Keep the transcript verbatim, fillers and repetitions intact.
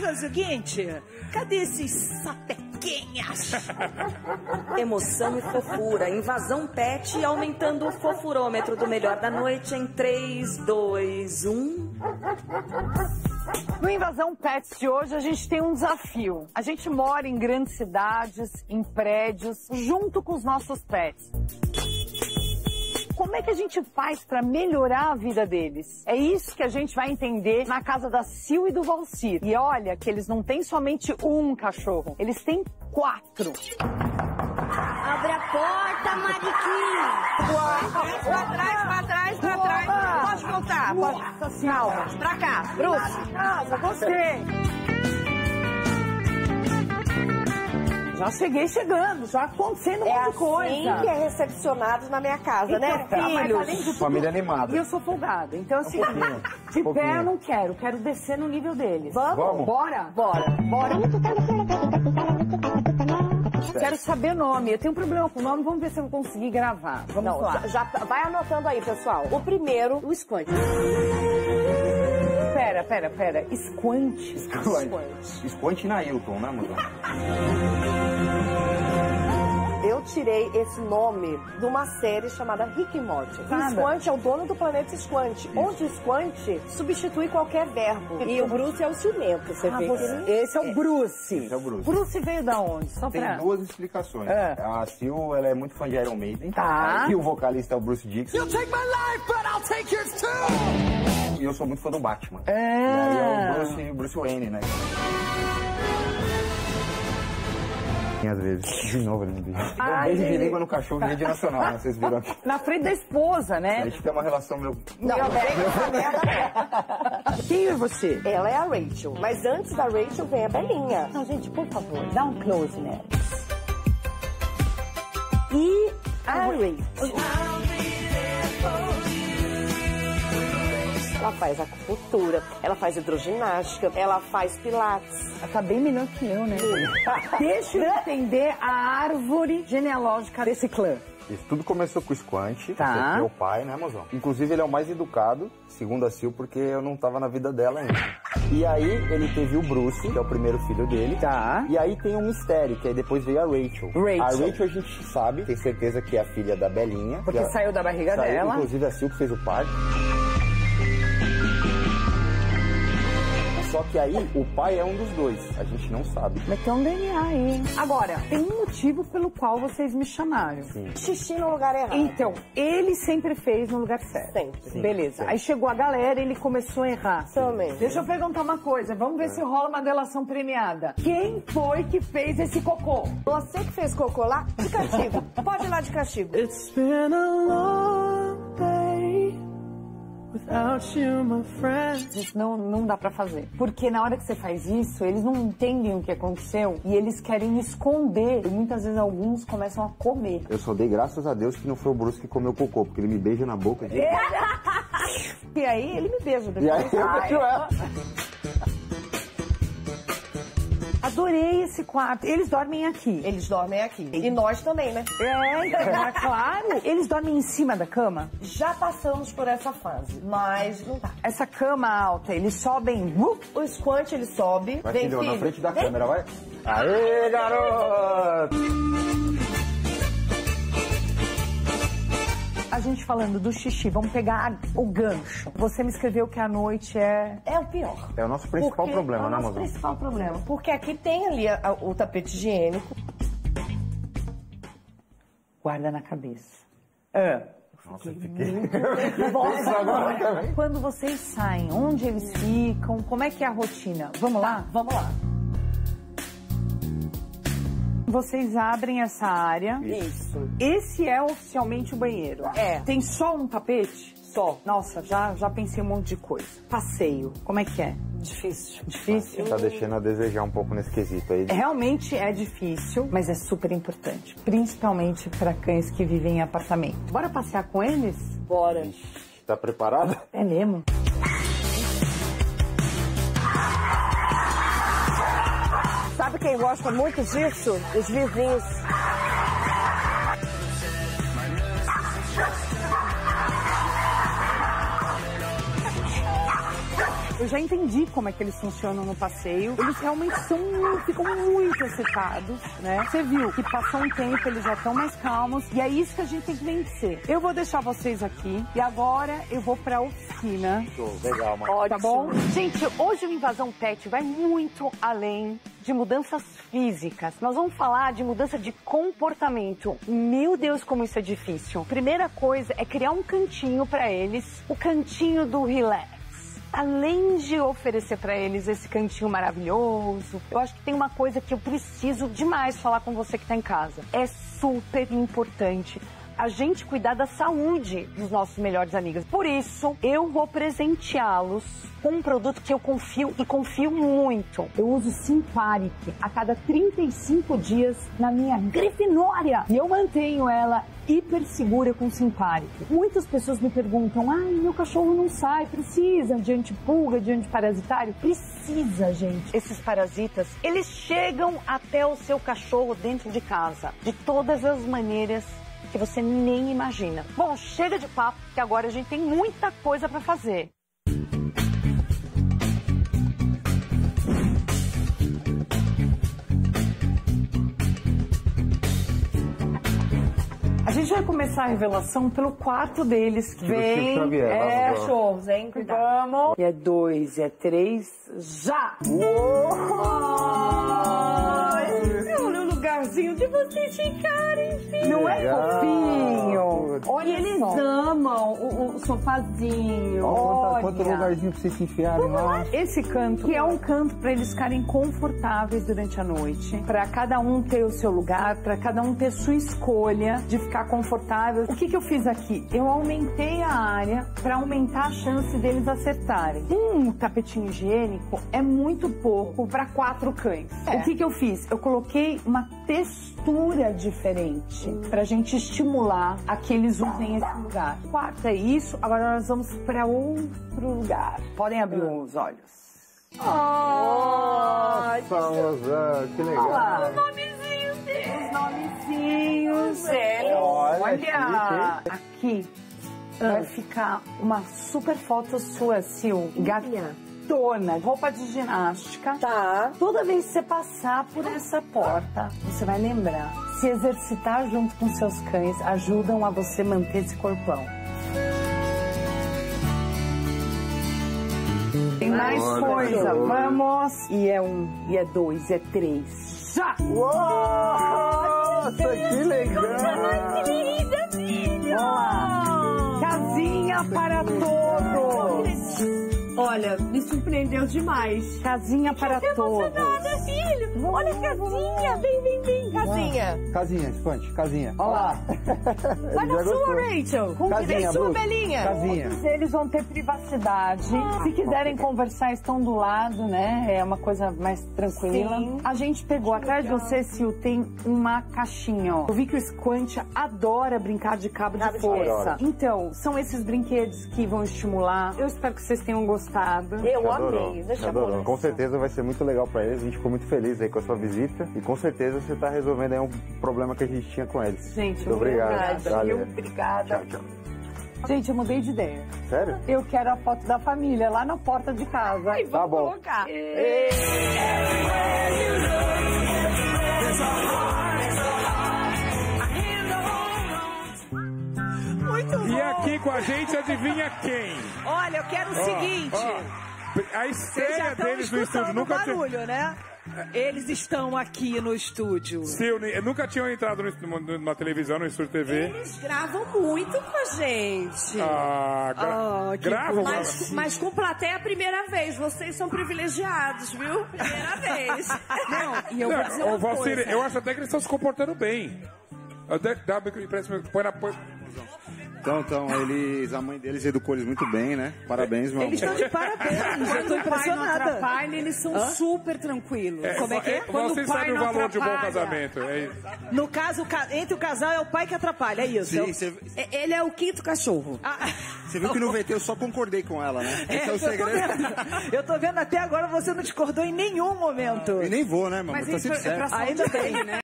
fazer o seguinte? Cadê esses sapequinhas? Emoção e fofura. Invasão pet aumentando o fofurômetro do melhor da noite em três, dois, um... No Invasão Pets de hoje, a gente tem um desafio. A gente mora em grandes cidades, em prédios, junto com os nossos pets. Como é que a gente faz para melhorar a vida deles? É isso que a gente vai entender na casa da Sil e do Valcir. E olha que eles não têm somente um cachorro, eles têm quatro. Abre a porta, Mariquinha! Pra trás, pra trás, pra trás. Pode voltar. Nossa senhora. Pra cá, Bruce. Casa, gostei. Já cheguei chegando, já acontecendo um monte de coisa. É assim que é recepcionado na minha casa, então, né, filhos? Família animada. E eu sou folgada, então assim, Um de um pé eu não quero, quero descer no nível deles. Vamos? Vamos. Bora? Bora. Bora. Quero saber o nome. Eu tenho um problema com o nome, vamos ver se eu vou conseguir gravar. Vamos Não, lá. já, já vai anotando aí, pessoal. O primeiro, o Squant. Pera, pera, pera. Squant. Squant. Squant na Hilton, né, mano? Eu tirei esse nome de uma série chamada Rick e Morty. O Squant é o dono do planeta Squant, onde o Squant substitui qualquer verbo. E o Bruce é o ciumento, você Ah, vê. você- que ele- Esse é o Bruce. Esse é o Bruce. Bruce veio da onde? Só Tem pra... duas explicações. É. A Sil, ela é muito fã de Iron Maiden. Tá. E o vocalista é o Bruce Dixon. You'll take my life, but I'll take yours too! E eu sou muito fã do Batman. É. E aí é o Bruce, Bruce Wayne, né? Às vezes. De novo ele me diz. Um beijo de língua no cachorro em rede nacional, né? Vocês viram aqui. Na frente da esposa, A né? gente tem uma relação meio... Não, não vem com essa merda. Quem é você? Ela é a Rachel. Mas antes da Rachel vem a Belinha. Não, gente, por favor, dá um close neles. E a Rachel. Ela faz acupuntura, ela faz hidroginástica, ela faz pilates. Ela tá bem melhor que eu, né? Deixa eu entender a árvore genealógica desse clã. Isso tudo começou com o Squant, Tá. que é meu pai, né, mozão? Inclusive, ele é o mais educado, segundo a Sil, porque eu não tava na vida dela ainda. E aí, ele teve o Bruce, que é o primeiro filho dele. Tá. E aí tem um mistério, que aí depois veio a Rachel. Rachel. A Rachel a gente sabe, tem certeza que é a filha da Belinha. Porque que saiu da barriga saiu, dela. Inclusive, a Sil que fez o parto. Só que aí, o pai é um dos dois. A gente não sabe. Mas tem um D N A aí, hein? Agora, tem um motivo pelo qual vocês me chamaram. Sim. Xixi no lugar errado. Então, ele sempre fez no lugar certo. Sempre. Sim, Beleza. sim. Aí chegou a galera e ele começou a errar. Também. Deixa eu perguntar uma coisa. Vamos ver se rola uma delação premiada. Quem foi que fez esse cocô? Você que fez cocô lá, de castigo. Pode ir lá de castigo. It's been a long day without you, my friend. Isso não, não dá pra fazer. Porque na hora que você faz isso, eles não entendem o que aconteceu e eles querem esconder. E muitas vezes alguns começam a comer. Eu só dei graças a Deus que não foi o Bruce que comeu cocô, porque ele me beija na boca. De... E aí ele me beija depois. E aí eu Ai, beijo ela. Adorei esse quarto. Eles dormem aqui. Eles dormem aqui. E nós também, né? É, então, é claro. Eles dormem em cima da cama? Já passamos por essa fase, mas não tá. Essa cama alta, eles sobem... Uh, O Squant, ele sobe. Vai, vem, filho, filho. na frente da Vem. câmera, vai. Aê, garoto! a gente falando do xixi, vamos pegar o gancho. Você me escreveu que a noite é... É o pior. É o nosso principal Porque problema, é o né, nosso mozão? principal problema. Porque aqui tem ali a- a- o tapete higiênico. Guarda na cabeça. É. Nossa, eu fiquei... Nossa, agora também. Quando vocês saem, onde eles ficam, como é que é a rotina? Vamos lá? Vamos lá. Vocês abrem essa área. Isso. Esse é oficialmente o banheiro. É. Tem só um tapete? Só. Nossa, já, já pensei um monte de coisa. Passeio, como é que é? Difícil. Difícil? Tá deixando a desejar um pouco nesse quesito aí. Realmente é difícil, mas é super importante. Principalmente para cães que vivem em apartamento. Bora passear com eles? Bora. Tá preparada? É mesmo? Sabe quem gosta muito disso? Os vizinhos. Eu já entendi como é que eles funcionam no passeio. Eles realmente são, ficam muito excitados, né? Você viu que passou um tempo, eles já estão mais calmos. E é isso que a gente tem que vencer. Eu vou deixar vocês aqui. E agora eu vou pra oficina. Legal, mano. Tá bom? Gente, hoje o Invasão Pet vai muito além de mudanças físicas. Nós vamos falar de mudança de comportamento. Meu Deus, como isso é difícil. Primeira coisa é criar um cantinho pra eles, o cantinho do relax. Além de oferecer pra eles esse cantinho maravilhoso, eu acho que tem uma coisa que eu preciso demais falar com você que tá em casa. É super importante a gente cuidar da saúde dos nossos melhores amigos. Por isso, eu vou presenteá-los com um produto que eu confio e confio muito. Eu uso Simparic a cada trinta e cinco dias na minha Grifinória. E eu mantenho ela hiper segura com Simparic. Muitas pessoas me perguntam, ai, meu cachorro não sai, precisa de antipulga, de antiparasitário? Precisa, gente. Esses parasitas, eles chegam até o seu cachorro dentro de casa, de todas as maneiras que você nem imagina. Bom, chega de papo, que agora a gente tem muita coisa pra fazer. A gente vai começar a revelação pelo quarto deles. Que vem, é, cachorros, hein? Cuidado. Vamos. E é dois, e é três, já! Olha o lugarzinho de vocês ficarem, filho. Não é fofinho? Olha, e eles amam o, o sofazinho. Olha, quanto lugarzinho pra vocês se enfiarem lá. Esse canto, que é um canto pra eles ficarem confortáveis durante a noite, pra cada um ter o seu lugar, pra cada um ter sua escolha de ficar confortável. O que que eu fiz aqui? Eu aumentei a área pra aumentar a chance deles acertarem. Um tapetinho higiênico é muito pouco pra quatro cães. É. O que que eu fiz? Eu coloquei uma textura diferente pra gente estimular a que eles usem esse lugar. Quarto é isso, agora nós vamos pra outro lugar. Podem abrir os olhos. Nossa, Mozão, que legal. Olha os nomezinhos deles. Os nomezinhos deles. Olha, Olha aqui ah. vai ficar uma super foto sua, Sil. Gatona, roupa de ginástica. Tá. Toda vez que você passar por essa porta, você vai lembrar. Se exercitar junto com seus cães ajudam a você manter esse corpão. Tem mais Olha, coisa, show. Vamos! E é um, e é dois, é três. Já! Nossa, que legal! Que linda, filho! Casinha para todos! Olha, me surpreendeu demais. Casinha para todos. Nada, filho. Olha a casinha. Vem, vem, vem, casinha. Casinha, Esponte, casinha. Olha lá. Vai na sua, Rachel. Com Casinha, sua, Bruce. Belinha. Casinha. Todos eles vão ter privacidade. Se quiserem conversar, estão do lado, né? É uma coisa mais tranquila. Sim. A gente pegou atrás de você, Sil, tem uma caixinha, ó. Eu vi que o Squant adora brincar de cabo de força. Então, são esses brinquedos que vão estimular. Eu espero que vocês tenham gostado. Eu Adorou, amei. Deixa adorou. eu Com certeza vai ser muito legal pra eles. A gente ficou muito feliz aí com a sua visita. E com certeza você tá resolvendo aí um problema que a gente tinha com eles. Gente, muito obrigado. Obrigada. Valeu. Obrigada. Tchau, tchau. Gente, eu mudei de ideia. Sério? Eu quero a foto da família lá na porta de casa. Ai, Tá bom. colocar. Muito bom. E aqui com a gente, adivinha quem? Olha, eu quero o Ó, seguinte. ó, a Vocês já estreia estão deles no estúdio. escutando o Nunca tinha... barulho, né? Eles estão aqui no estúdio. Sim, nunca tinham entrado no, numa televisão, no estúdio T V. Eles gravam muito com a gente. Ah, gra Ah, que gravam. mas, mas com plateia é a primeira vez. Vocês são privilegiados, viu? Primeira vez. Não, e eu Não, vou dizer ô, uma Valcir, coisa. eu acho até que eles estão se comportando bem. Até que dá, põe na... Põe... Então, então, eles, a mãe deles educou eles muito bem, né? Parabéns, meu amor. Eles estão de parabéns. Eu tô Quando o pai não impressionada. atrapalha, eles são Hã? super tranquilos. É, Como é que é? Quando você o pai sabe o não valor de um bom atrapalha. casamento. É isso. No caso, o ca- entre o casal é o pai que atrapalha, é isso? Sim, Eu- você- É- Ele é o quinto cachorro. Ah, Você viu que no V T eu só concordei com ela, né? Esse é, o eu tô segredo. vendo. Eu tô vendo até agora você não discordou em nenhum momento. E nem vou, né, mano? Mas Eu tô isso sempre é pra certo. Ainda bem, né?